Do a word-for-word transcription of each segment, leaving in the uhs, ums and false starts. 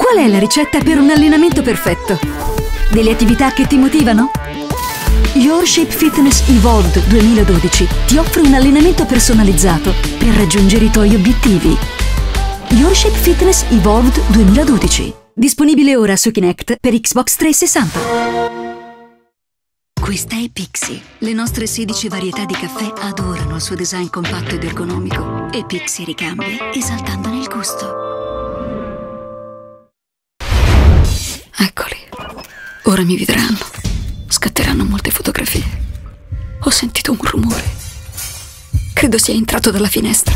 Qual è la ricetta per un allenamento perfetto? Delle attività che ti motivano? Your Shape Fitness Evolved duemiladodici ti offre un allenamento personalizzato per raggiungere i tuoi obiettivi. Your Shape Fitness Evolved duemiladodici. Disponibile ora su Kinect per Xbox trecentosessanta. Questa è Pixie. Le nostre sedici varietà di caffè adorano il suo design compatto ed ergonomico. E Pixie ricambia, esaltandone il gusto. Eccoli. Ora mi vedranno. Scatteranno molte fotografie. Ho sentito un rumore. Credo sia entrato dalla finestra.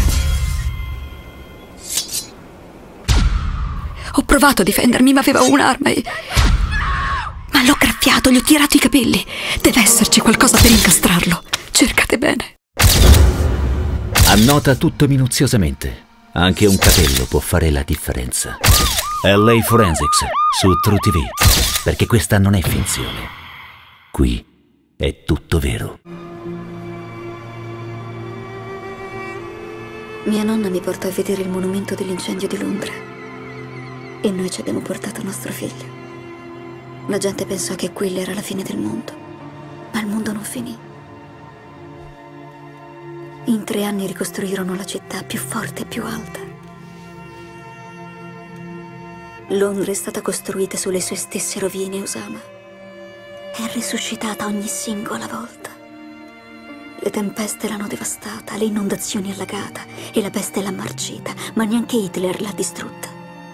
Ho provato a difendermi, ma aveva un'arma e... Ma l'ho graffiato, gli ho tirato i capelli. Deve esserci qualcosa per incastrarlo. Cercate bene. Annota tutto minuziosamente. Anche un capello può fare la differenza. L A Forensics su True T V. Perché questa non è finzione. Qui è tutto vero. Mia nonna mi portò a vedere il monumento dell'incendio di Londra. E noi ci abbiamo portato nostro figlio. La gente pensò che quella era la fine del mondo, ma il mondo non finì. In tre anni ricostruirono la città più forte e più alta. Londra è stata costruita sulle sue stesse rovine, Osama. È risuscitata ogni singola volta. Le tempeste l'hanno devastata, le inondazioni allagata e la peste l'ha marcita, ma neanche Hitler l'ha distrutta.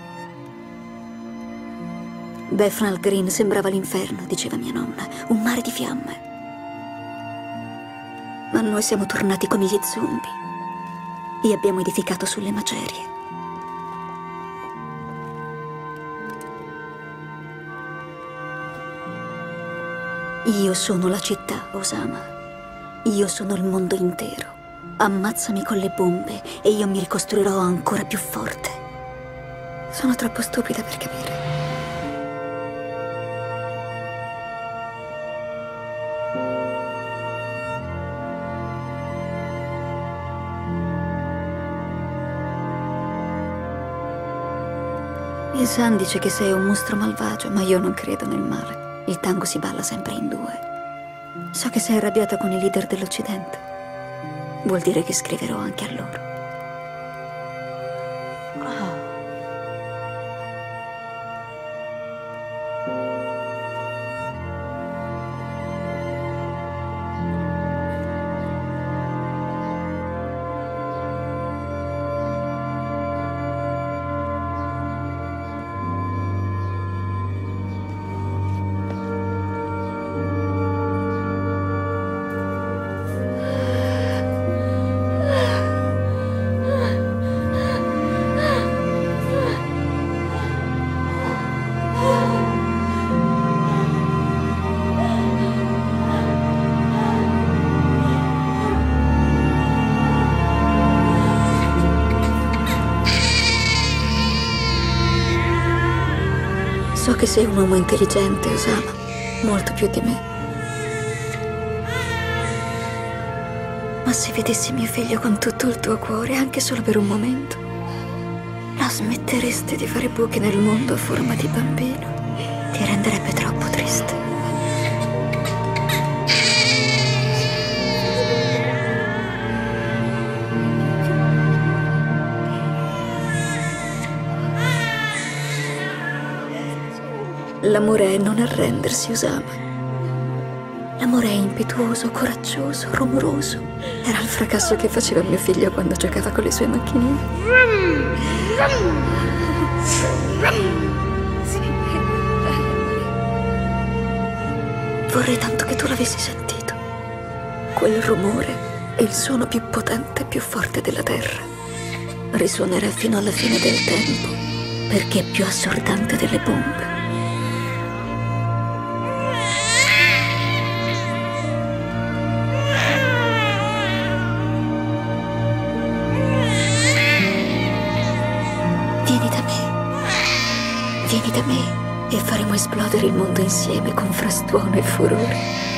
Bethnal Green sembrava l'inferno, diceva mia nonna, un mare di fiamme. Ma noi siamo tornati come gli zombie e abbiamo edificato sulle macerie. Io sono la città, Osama. Io sono il mondo intero. Ammazzami con le bombe e io mi ricostruirò ancora più forte. Sono troppo stupida per capire. Il San dice che sei un mostro malvagio, ma io non credo nel male. Il tango si balla sempre in due. So che sei arrabbiata con i leader dell'Occidente. Vuol dire che scriverò anche a loro. So che sei un uomo intelligente, Osama, molto più di me. Ma se vedessi mio figlio con tutto il tuo cuore, anche solo per un momento, la smetteresti di fare buchi nel mondo a forma di bambino. Ti renderebbe troppo triste. L'amore è non arrendersi, Osama. L'amore è impetuoso, coraggioso, rumoroso. Era il fracasso che faceva mio figlio quando giocava con le sue macchinine. Vorrei tanto che tu l'avessi sentito. Quel rumore è il suono più potente e più forte della terra. Risuonerà fino alla fine del tempo, perché è più assordante delle bombe. Vieni da me, vieni da me e faremo esplodere il mondo insieme con frastuono e furore.